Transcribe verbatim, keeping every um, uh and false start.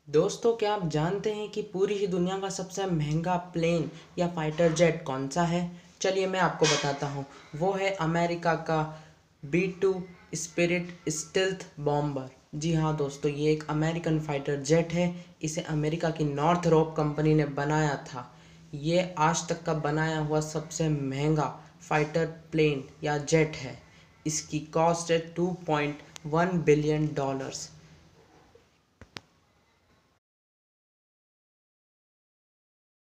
दोस्तों, क्या आप जानते हैं कि पूरी ही दुनिया का सबसे महंगा प्लेन या फाइटर जेट कौन सा है? चलिए मैं आपको बताता हूँ। वो है अमेरिका का B two spirit stealth bomber. जी हाँ दोस्तों, ये एक अमेरिकन फाइटर जेट है। इसे अमेरिका की नॉर्थरोप कंपनी ने बनाया था। ये आज तक का बनाया हुआ सबसे महंगा फाइटर प्लेन या जेट है। इसकी कॉस्ट है two point one billion dollars.